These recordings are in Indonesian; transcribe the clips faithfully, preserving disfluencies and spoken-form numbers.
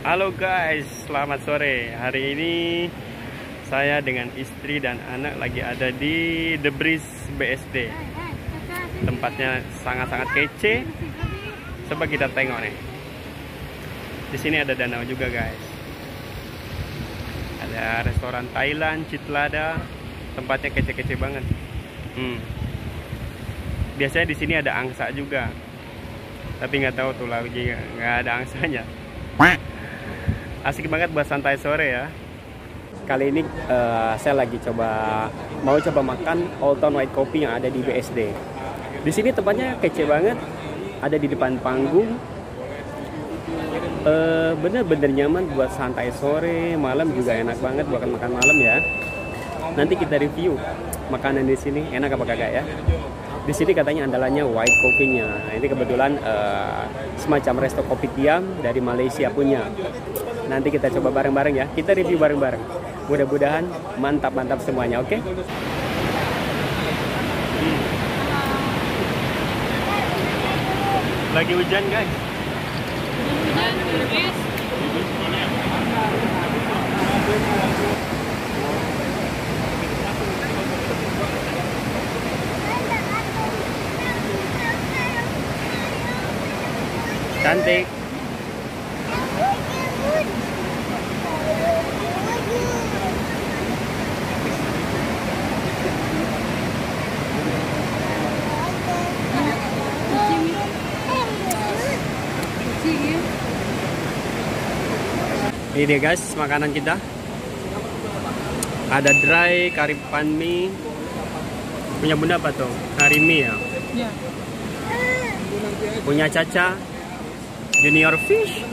Halo guys, selamat sore. Hari ini saya dengan istri dan anak lagi ada di The Breeze B S D. Tempatnya sangat-sangat kece. Coba kita tengok nih. Di sini ada danau juga guys. Ada restoran Thailand, Citlada. Tempatnya kece-kece banget. Hmm. Biasanya di sini ada angsa juga. Tapi nggak tahu tuh lagi nggak ada angsanya. Asik banget buat santai sore ya. Kali ini uh, saya lagi coba mau coba makan Old Town White Coffee yang ada di B S D. Di sini tempatnya kece banget, ada di depan panggung. Uh, Bener-bener nyaman buat santai sore, malam juga enak banget buat makan malam ya. Nanti kita review makanan di sini enak apa kagak ya. Di sini katanya andalannya white coffee-nya. Ini kebetulan uh, semacam resto kopi tiam dari Malaysia punya. Nanti kita coba bareng-bareng ya. Kita review bareng-bareng. Mudah-mudahan mantap-mantap semuanya, oke? Okay? Hmm. Lagi hujan guys. Hujan, guys. Cantik. Ini dia guys, makanan kita. Ada dry kari pan mie. Punya bunda apa tuh? Kari mie ya? Ya. Punya Caca Junior Fish.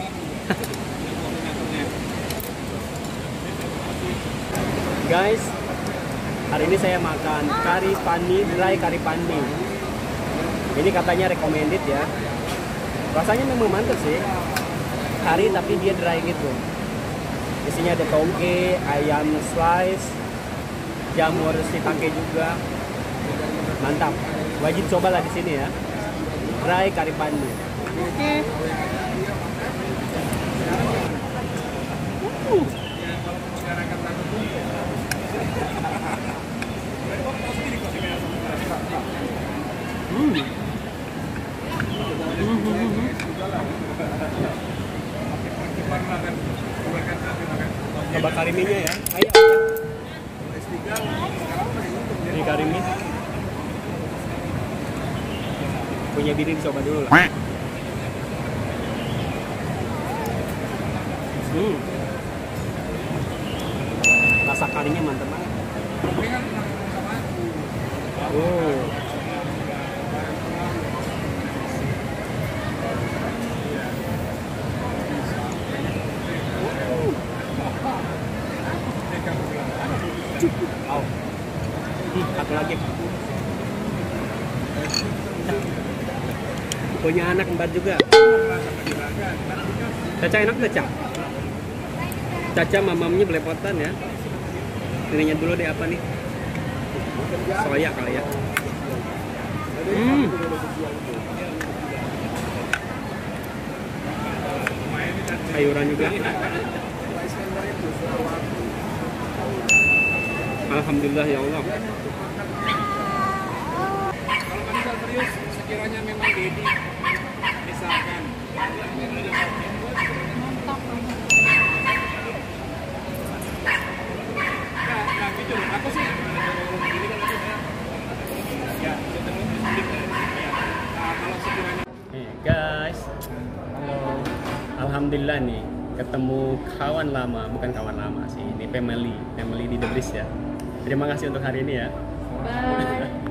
Guys, hari ini saya makan kari pan mie, dry kari pan mie. Ini katanya recommended ya. Rasanya memang mantap sih. Kari tapi dia dry gitu. Isinya ada tongke, ayam slice, jamur shiitake juga. Mantap. Wajib cobalah di sini ya. Dry kari pan mie. Oke. Uh. Hmm. Coba kari mie-nya ya. Ayo. Ini kari mie. Punya bini dicoba dulu lah. Hmm. Rasa karinya mantap banget. Oh. Oh. Hmm, satu lagi. Punya anak empat juga. Caca enak gak, Caca? Caca mamamnya belepotan ya. Ininya dulu deh apa nih? Soya kali ya. Hmm. Sayuran juga. Alhamdulillah ya Allah. Kalau bisa serius, sekiranya memang Dedi misalkan Mantap. nah, nah jujur, aku sih ini kan aku ya, nah, kalau sekiranya Hey guys, halo. Alhamdulillah nih ketemu kawan lama, bukan kawan lama sih, ini family, family di The Breeze ya. Terima kasih untuk hari ini ya. Bye.